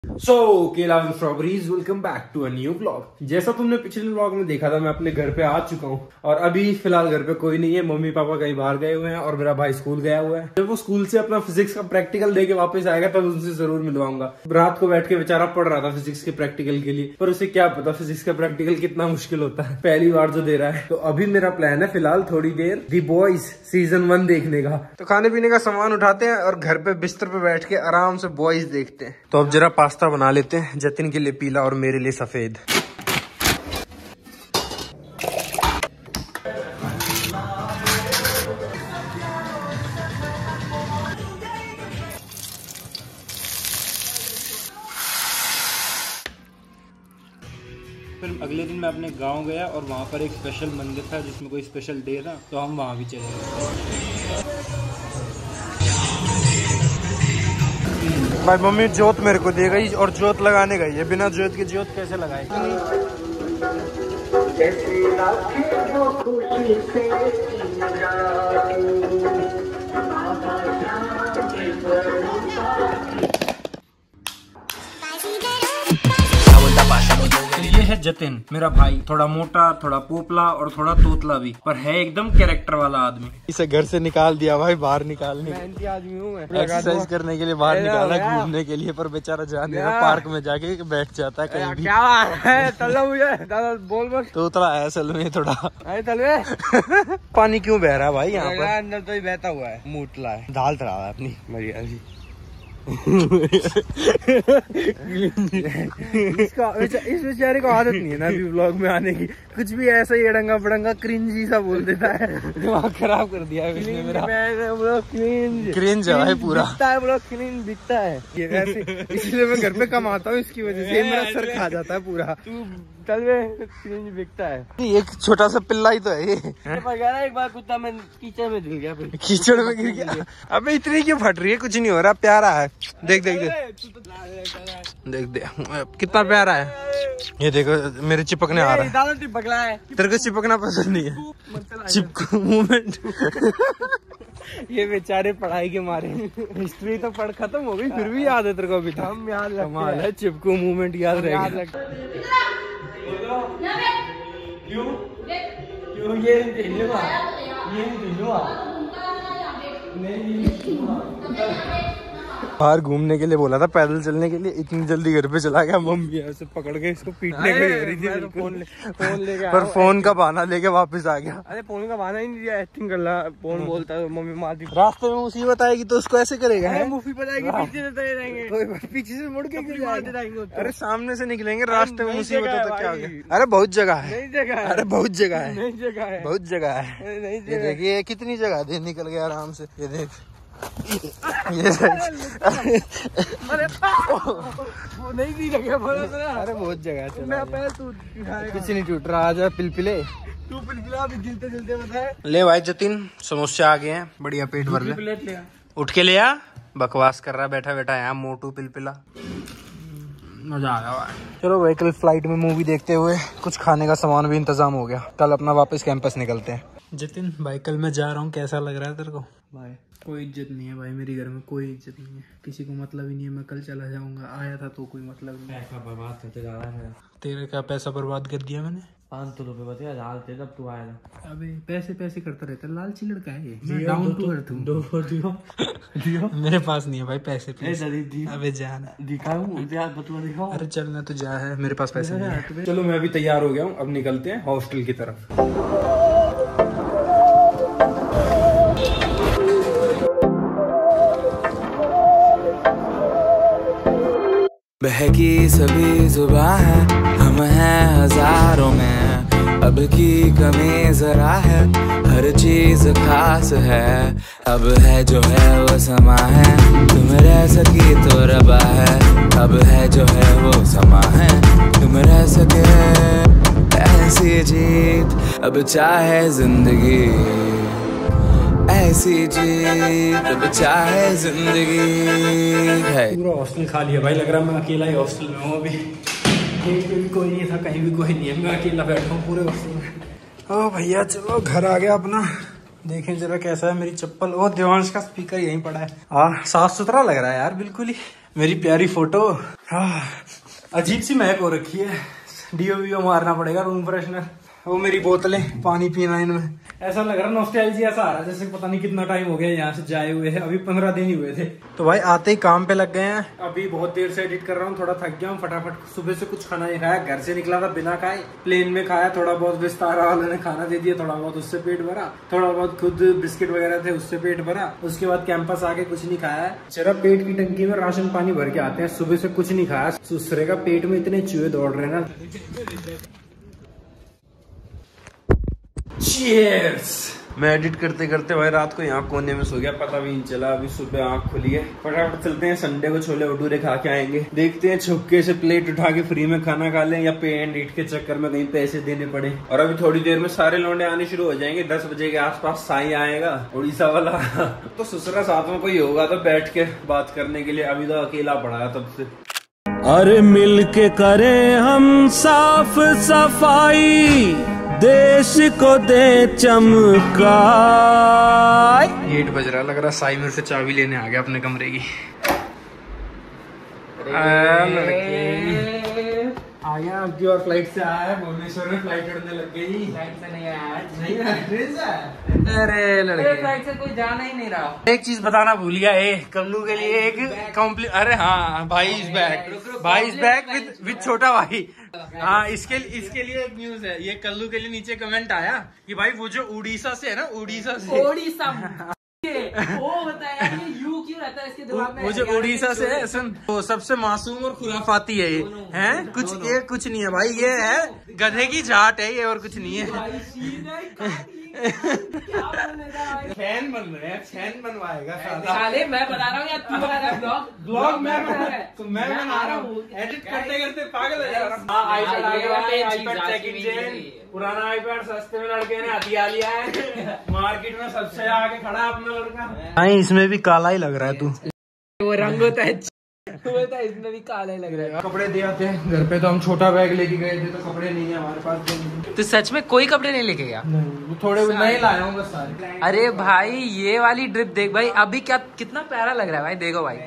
सो केला with strawberries, welcome back to a new vlog. जैसा तुमने पिछले व्लॉग में देखा था, मैं अपने घर पे आ चुका हूँ और अभी फिलहाल घर पे कोई नहीं है। मम्मी पापा कहीं बाहर गए हुए हैं और मेरा भाई स्कूल गया हुआ है। जब वो स्कूल से अपना फिजिक्स का प्रैक्टिकल देके वापस आएगा तब उनसे जरूर मिलवाऊंगा। रात को बैठ के बेचारा पढ़ रहा था फिजिक्स के प्रैक्टिकल के लिए, पर उसे क्या पता फिजिक्स का प्रैक्टिकल कितना मुश्किल होता है, पहली बार जो दे रहा है। तो अभी मेरा प्लान है फिलहाल थोड़ी देर दी बॉयज सीजन 1 देखने का। तो खाने पीने का सामान उठाते हैं और घर पे बिस्तर पे बैठ के आराम से बॉयज देखते हैं। तो अब जरा पास्ता बना लेते हैं, जतिन के लिए पीला और मेरे लिए सफेद। फिर अगले दिन मैं अपने गांव गया और वहाँ पर एक स्पेशल मंदिर था जिसमें कोई स्पेशल डे था, तो हम वहाँ भी चले गए। भाई मम्मी जोत मेरे को दे गई और जोत लगाने गई है, बिना जोत की जोत कैसे लगाएगी। ये है जतिन मेरा भाई, थोड़ा मोटा, थोड़ा पोपला और थोड़ा तोतला भी, पर है एकदम कैरेक्टर वाला आदमी। इसे घर से निकाल दिया भाई, बाहर निकालने आदमी हूँ मैं, एक्सरसाइज करने के लिए बाहर निकाला, घूमने के लिए, पर बेचारा जान देना पार्क में जाके बैठ जाता है कहीं भी। क्या है मुझे बोल बस। तोतला है असल में थोड़ा। पानी क्यों बह रहा है भाई यहाँ पर? अंदर तो ही बहता हुआ है, मूतला है, दाल चढ़ा है अपनी बढ़िया जी। इस बेचारे को आदत नहीं है ना अभी व्लॉग में आने की, कुछ भी ऐसा ही अड़ंगा बड़ंगा क्रिंजी सा बोल देता है। दिमाग खराब कर दिया है इसने मेरा। क्रिंज है पूरा, क्रिंज दिखता है ये वैसे, इसलिए मैं घर पे कम आता हूँ, इसकी वजह से मेरा सर खा जाता है पूरा। क्रिंज बिकता है। एक छोटा सा पिल्ला ही तो है ये। एक बार कुत्ता में कीचड़ में गिर गया, कीचड़ में गिर गया। अबे इतनी क्यों फट रही है? कुछ नहीं हो रहा, प्यारा है। देख देख देख देख कितना प्यारा है। ये देखो मेरे चिपकने आ रहा है। तेरे को चिपकना पसंद नहीं है? चिपको मूवमेंट। ये बेचारे पढ़ाई के मारे हिस्ट्री तो पढ़ खत्म हो गई, फिर भी याद है तेरे को अभी? हम याद रखते हैं, चिपको मूवमेंट याद रहेगा। बाहर घूमने के लिए बोला था, पैदल चलने के लिए, इतनी जल्दी घर पे चला गया। मम्मी ऐसे पकड़ के इसको पीटने गई हो रही थी, फोन लेके, पर फोन का बहाना लेके वापस आ गया। अरे फोन का बहाना ही नहीं दिया, एक्टिंग कर रहा। फोन बोलता है मम्मी मारती। रास्ते में मुसीबत आएगी तो उसको ऐसे करेगा, मुसीबत आएगी पीछे से रहेंगे, पीछे से मुड़ के। अरे सामने से निकलेंगे, रास्ते में मुसीबत है तो क्या हो गया? अरे बहुत जगह है, अरे बहुत जगह है, बहुत जगह है। ये देखिए कितनी जगह दे, निकल गया आराम से। ये देख ये अरे बहुत जगह है, कुछ नहीं टूट रहा। आजा पिलपिले, तू पिलपिला भी जिलते जिलते बताए। ले भाई जतिन, समोसे आ गए हैं, बढ़िया पेट भर ले। उठ के ले आ, बकवास कर रहा बैठा बैठा यहाँ मोटू पिलपिला। मजा आ गया भाई। चलो भाई, कल फ्लाइट में मूवी देखते हुए कुछ खाने का सामान भी इंतजाम हो गया, कल अपना वापस कैंपस निकलते हैं। जतिन भाई कल मैं जा रहा हूँ, कैसा लग रहा है तेरे को? भाई कोई इज्जत नहीं है भाई मेरी, घर में कोई इज्जत नहीं है, किसी को मतलब ही नहीं है। मैं कल चला जाऊंगा, आया था तो कोई मतलब नहीं। पैसा बर्बाद करते जा रहा है। तेरे क्या पैसा बर्बाद कर दिया मैंने? 500 रुपए बचे लाल थे जब तू आया था। अबे पैसे पैसे करता रहता है, लालची लड़का है ये। डाउन टू अर्थ हूँ। मेरे पास नहीं है भाई पैसे। अबे जाना दिखाऊं? अरे चलना तो जा है, मेरे पास पैसे नहीं है। चलो मैं अभी तैयार हो गया हूँ, अब निकलते हैं हॉस्टल की तरफ। बहकी सभी जुबां है, हम हैं हजारों में, अब की कमी जरा है, हर चीज खास है। अब है जो है वो समा है, तुम रह सकी तो रबा है। अब है जो है वो समा है, तुम रह सके ऐसी जीत, अब चाहे जिंदगी ऐसी जीत, अब चाहे जिंदगी है। पूरा हॉस्टल खा लिया भाई, लग रहा है मैं अकेला ही हॉस्टल में हूँ। अभी कहीं पे भी कोई नहीं था, कहीं भी कोई नहीं है, मैं अकेला बैठा हूँ पूरे हॉस्टल में। ओ भैया चलो घर आ गया अपना। देखें जरा कैसा है मेरी चप्पल। ओ देवांश का स्पीकर यहीं पड़ा है। साफ सुथरा लग रहा है यार बिल्कुल ही। मेरी प्यारी फोटो। अजीब सी महक हो रखी है, डीओ मारना पड़ेगा, रूम फ्रेशनर। वो मेरी बोतलें, पानी पीना इनमें ऐसा लग रहा है, नॉस्टैल्जिया सा आ रहा है जैसे पता नहीं कितना टाइम हो गया यहाँ से जाए हुए हैं, अभी 15 दिन ही हुए थे। तो भाई आते ही काम पे लग गए हैं। अभी बहुत देर से एडिट कर रहा हूँ, थोड़ा थक गया हूँ। फटाफट सुबह से कुछ खाना नहीं खाया, घर से निकला था बिना खाए, प्लेन में खाया, थोड़ा बहुत विस्तारा वाले ने खाना दे दिया, थोड़ा बहुत उससे पेट भरा, थोड़ा बहुत खुद बिस्किट वगैरह थे उससे पेट भरा। उसके बाद कैंपस आके कुछ नहीं खाया है, सिर्फ पेट की टंकी में राशन पानी भर के आते हैं। सुबह से कुछ नहीं खाया, दूसरे का पेट में इतने चूहे दौड़ रहे हैं ना। Cheers! मैं एडिट करते करते भाई रात को यहाँ कोने में सो गया, पता भी नहीं चला। अभी सुबह आँख खुली है, फटाफट चलते हैं, संडे को छोले भटूरे खा के आएंगे। देखते हैं छुपके से प्लेट उठा के फ्री में खाना खा लें या पे एंड ईट के चक्कर में कहीं पैसे देने पड़े। और अभी थोड़ी देर में सारे लौंडे आने शुरू हो जाएंगे, 10 बजे के आसपास साई आएगा उड़ीसा वाला। तो ससुरा साथ में कोई होगा तो बैठ के बात करने के लिए, अभी तो अकेला पड़ा है तब से। अरे मिल के करें हम साफ सफाई, देश को दे चमका। 8 बज रहा, लग रहा साई मेरे से चाबी लेने आ गया अपने कमरे की। आ गया अब की और फ्लाइट से आया है, भुवनेश्वर में फ्लाइट उड़ने लग गई। फ्लाइट से नहीं आया, नहीं ट्रेन से आया। अरे लड़के, फ्लाइट से कोई जाना ही नहीं रहा। एक चीज बताना भूल गया, कल्लू के लिए एक कॉम्प्लीट। अरे हाँ, भाई इज बैक, भाई इज बैक विद छोटा भाई। हाँ, इसके लिए एक न्यूज है, ये कल्लू के लिए नीचे कमेंट आया कि भाई वो जो उड़ीसा से है ना, उड़ीसा वो बताया कि यू क्यों रहता है इसके दिमाग में। मुझे उड़ीसा से है, सुन, वो सबसे मासूम और खुराफाती है ये, हैं कुछ ये कुछ नहीं है भाई, ये है गधे की जाट है ये, और कुछ नहीं है। फैन बन रहे हैं, फैन बनवाएगा साले। मैं बता रहा हूँ या तू बता रहा है? ब्लॉग मैं बना रहा हूँ, एडिट करते करते पागल हो जा रहा हूँ। आईपैड आ गया, आईपैड सेकंड जेन, पुराना आईपैड सस्ते में लड़के ने हथिया लिया है, मार्केट में सबसे आगे खड़ा है अपना लड़का। नहीं, इसमें भी काला ही लग रहा है तू, वो रंग होता है, इसमें भी काला ही लग रहा है। कपड़े दे आते हैं घर पे, तो हम छोटा बैग लेके गए थे, तो कपड़े नहीं है हमारे पास। तो सच में कोई कपड़े नहीं लेके गया? नहीं, थोड़े नए लाया हूँ बस सारे। अरे भाई ये वाली ड्रिप देख भाई, अभी क्या कितना प्यारा लग रहा है भाई, देखो भाई।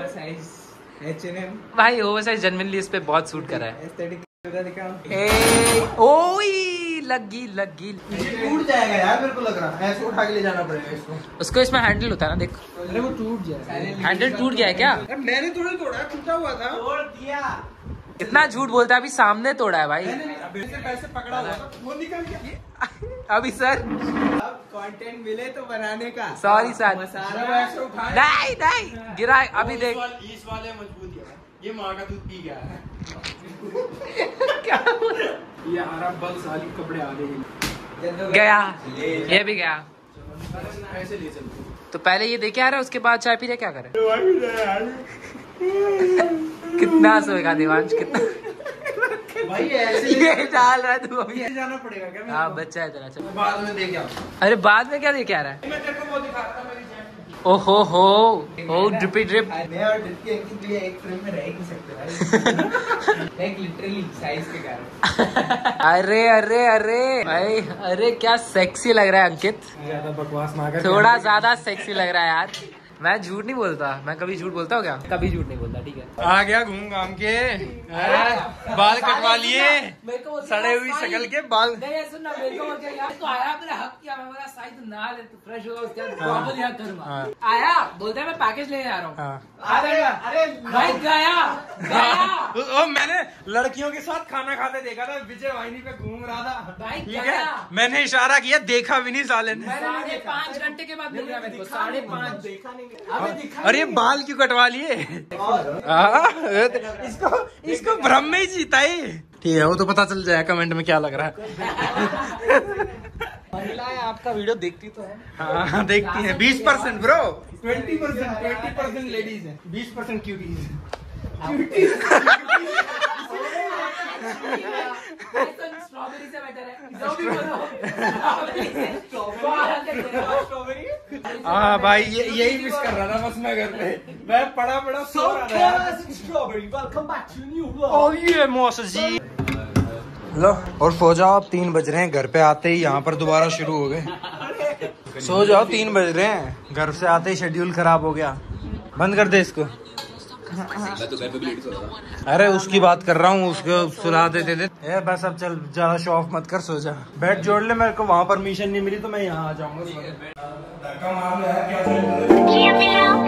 H&M भाई ओवरसाइज जेन्युइनली इस पे बहुत सूट कर रहा है। लगी टूट जाएगा यार, मेरे को लग रहा है, ऐसे उठा के ले जाना पड़ेगा इसको। उसको इसमें हैंडल होता है ना, देख। अरे वो टूट जाएगा, हैंडल टूट गया है क्या? मैंने थोड़ा तोड़ा, टूटा हुआ था, तोड़ दिया। कितना झूठ बोलता है, अभी सामने तोड़ा है भाई। पैसे पकड़ा हुआ था, वो निकल गया। अभी सर अब कंटेंट मिले तो बनाने का। सॉरी सर, ऐसे उठाया नहीं गिरा है, अभी देख। इस वाले मजबूत है, ये माँ का दूध पी गया है। क्या यार अब बल साली कपड़े आ गए, गया, ये भी गया। ऐसे ले चलते। तो पहले ये देखे आ रहा है, उसके बाद चाय पी रहे, क्या करे? कितना सोएगा देवांश, कितना भाई ऐसे ये डाल रहा है तू अभी? जाना पड़ेगा क्या? हाँ बच्चा है तेरा, चल बाद में देख। अरे बाद में क्या देखे आ रहा है? मैं तेरे को वो दिखाता हूँ, मेरी चैट। ओहो हो, ओ ड्रिपी ड्रिप। मैं और ड्रिप के एक फ्रेम में रह नहीं सकते भाई। एक लिटरली साइज के कारण। अरे भाई, अरे क्या सेक्सी लग रहा है अंकित। ज्यादा बकवास ना कर, थोड़ा ज्यादा सेक्सी लग रहा है यार। मैं झूठ नहीं बोलता, मैं कभी झूठ बोलता हूँ क्या? कभी झूठ नहीं बोलता, ठीक है। आ गया घूम घाम के, बाल कटवा लिए, सड़े हुई शक्ल के बाल। सुन ना, मेरे को यार तो आया, मेरा हक किया, मैं बोला साइड तो ना ले, तो फ्रेश होगा उसके बाद प्रॉपर याद करूंगा। आया बोलता है मैं पैकेज लेने आ रहा हूँ, अरे भाई गया। मैंने लड़कियों के साथ खाना खाते देखा था, विजय वाहिनी पे घूम रहा था भाई, ठीक है, मैंने इशारा किया, देखा भी नहीं साले ने। 5 घंटे के बाद मिल गया मेरे को, 5:30 देखा नहीं। अरे बाल क्यों कटवा लिए? इसको भ्रम में ही जीता ही। ठीक है, वो तो पता चल जाए कमेंट में क्या लग रहा है। महिलाएं आपका वीडियो देखती तो है। हाँ देखती हैं, 20% ब्रो, 20% लेडीज है, 20% क्यूटीज। स्ट्रॉबेरी से बेटर है। हाँ भाई, यही मिस कर रहा था बस मैं घर पे, मैं पड़ा सो रहा था। जी लो, और सो जाओ, अब 3 बज रहे हैं, घर पे आते ही यहाँ पर दोबारा शुरू हो गए। सो जाओ, 3 बज रहे हैं, घर से आते ही शेड्यूल खराब हो गया। बंद कर दे इसको। मैं तो घर पे भी लेट सो रहा। अरे उसकी बात कर रहा हूँ, उसको सुला देते थे। बस अब चल, ज्यादा शो ऑफ मत कर, सो जा। बैट जोड़ ले, मेरे को वहाँ परमिशन नहीं मिली तो मैं यहाँ आ जाऊंगा।